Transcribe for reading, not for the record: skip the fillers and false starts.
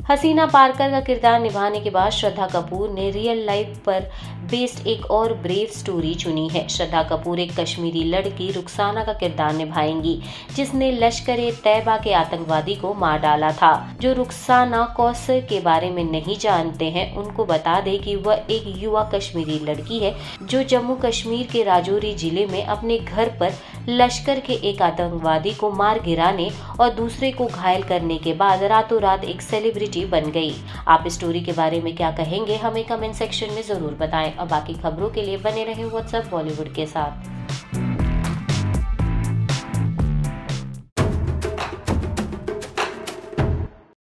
हसीना पारकर का किरदार निभाने के बाद श्रद्धा कपूर ने रियल लाइफ पर बेस्ड एक और ब्रेव स्टोरी चुनी है। श्रद्धा कपूर एक कश्मीरी लड़की रुखसाना का किरदार निभाएंगी, जिसने लश्कर-ए-तैयबा के आतंकवादी को मार डाला था। जो रुखसाना कौसर के बारे में नहीं जानते हैं, उनको बता दें कि वह एक युवा कश्मीरी लड़की है जो जम्मू कश्मीर के राजौरी जिले में अपने घर पर लश्कर के एक आतंकवादी को मार गिराने और दूसरे को घायल करने के बाद रातों रात एक सेलिब्रिटी बन गई। आप इस स्टोरी के बारे में क्या कहेंगे, हमें कमेंट सेक्शन में जरूर बताएं और बाकी खबरों के लिए बने रहें व्हाट्सएप बॉलीवुड के साथ।